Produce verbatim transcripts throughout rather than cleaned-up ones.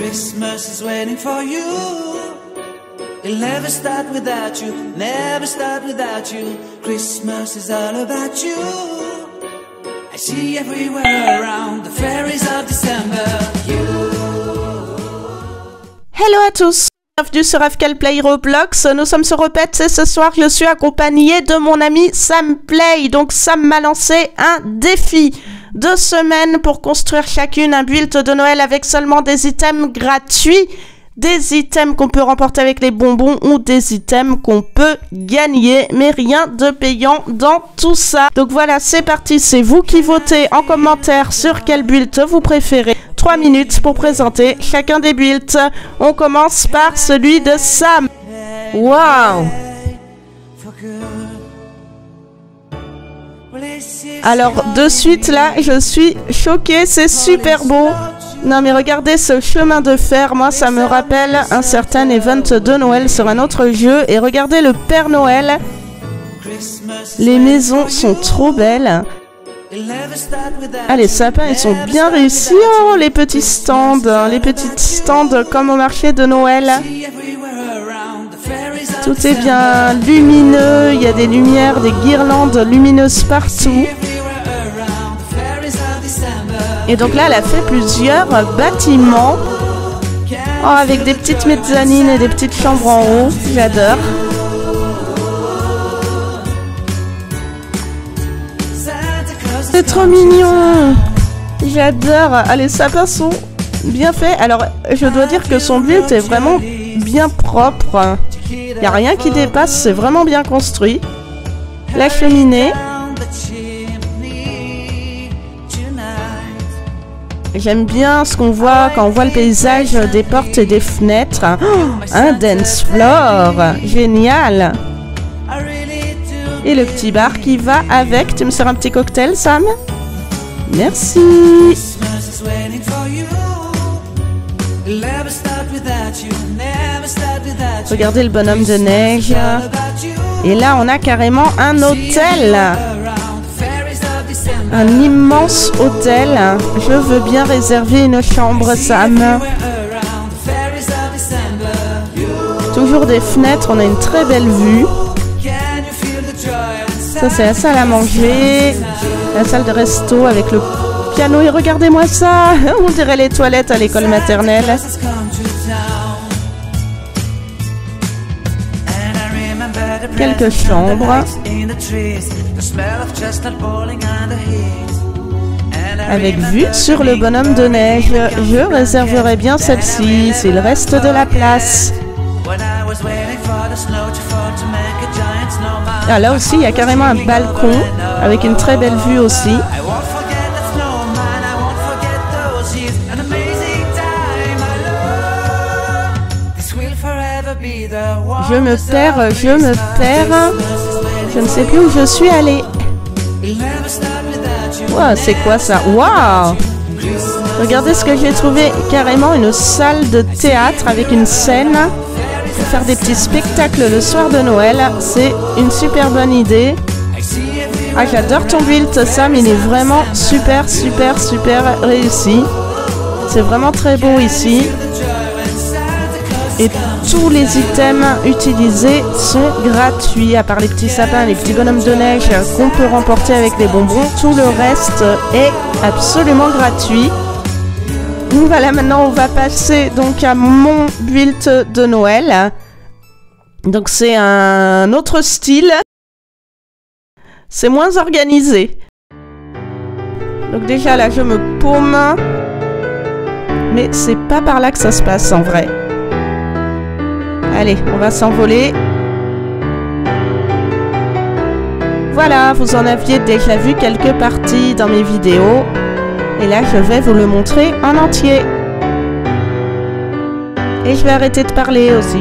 Christmas is waiting for you. It'll never start without you, never start without you. Christmas is all about you. I see everywhere around the fairies of December. You. Hello à tous, bienvenue sur F K L Play Roblox. Nous sommes sur Repet et ce soir je suis accompagnée de mon ami Sam Play. Donc Sam m'a lancé un défi. Deux semaines pour construire chacune un build de Noël avec seulement des items gratuits. Des items qu'on peut remporter avec les bonbons ou des items qu'on peut gagner, mais rien de payant dans tout ça. Donc voilà, c'est parti, c'est vous qui votez en commentaire sur quel build vous préférez. trois minutes pour présenter chacun des builds. On commence par celui de Sam. Waouh! Alors de suite là, je suis choquée, c'est super beau. Non mais regardez ce chemin de fer, moi ça me rappelle un certain event de Noël sur un autre jeu. Et regardez le Père Noël. Les maisons sont trop belles. Ah, les sapins ils sont bien réussis. Oh, les petits stands, les petits stands comme au marché de Noël. Tout est bien lumineux, il y a des lumières, des guirlandes lumineuses partout. Et donc là, elle a fait plusieurs bâtiments. Oh, avec des petites mezzanines et des petites chambres en haut. J'adore. C'est trop mignon. J'adore. Ah, les sapins sont bien faits. Alors, je dois dire que son build est vraiment bien propre. Il n'y a rien qui dépasse, c'est vraiment bien construit. La cheminée. J'aime bien ce qu'on voit quand on voit le paysage des portes et des fenêtres. Oh, un dance floor. Génial. Et le petit bar qui va avec. Tu me sers un petit cocktail, Sam? Merci. Regardez le bonhomme de neige. Et là, on a carrément un hôtel. Un immense hôtel. Je veux bien réserver une chambre, Sam. Toujours des fenêtres, on a une très belle vue. Ça, c'est la salle à manger. La salle de resto avec le piano. Et regardez-moi ça. On dirait les toilettes à l'école maternelle. Quelques chambres. Avec vue sur le bonhomme de neige. Je réserverai bien celle-ci s'il reste de la place. Ah, là aussi, il y a carrément un balcon avec une très belle vue aussi. Je me perds, je me perds. Je ne sais plus où je suis allée. Wow, c'est quoi ça? Waouh! Regardez ce que j'ai trouvé. Carrément une salle de théâtre avec une scène pour faire des petits spectacles le soir de Noël. C'est une super bonne idée. Ah, j'adore ton build, Sam. Il est vraiment super, super, super réussi. C'est vraiment très beau ici. Et tous les items utilisés sont gratuits, à part les petits sapins, les petits bonhommes de neige qu'on peut remporter avec les bonbons. Tout le reste est absolument gratuit. Donc voilà, maintenant on va passer donc à mon build de Noël. Donc c'est un autre style. C'est moins organisé. Donc déjà là je me paume. Mais c'est pas par là que ça se passe en vrai. Allez, on va s'envoler. Voilà, vous en aviez déjà vu quelques parties dans mes vidéos. Et là, je vais vous le montrer en entier. Et je vais arrêter de parler aussi.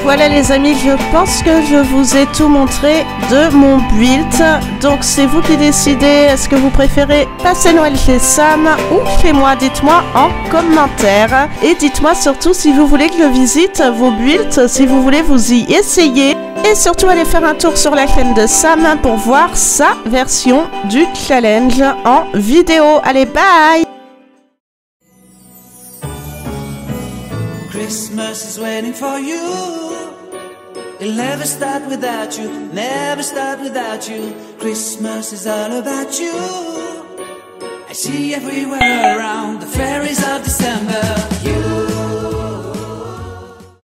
voilà les amis, je pense que je vous ai tout montré de mon build. Donc c'est vous qui décidez, est-ce que vous préférez passer Noël chez Sam ou chez moi? Dites-moi en commentaire. Et dites-moi surtout si vous voulez que je visite vos builds, si vous voulez vous y essayer. Et surtout allez faire un tour sur la chaîne de Sam pour voir sa version du challenge en vidéo. Allez, bye! Christmas is waiting for you. It'll never start without you, never start without you. Christmas is all about you. I see everywhere around the fairies of December. You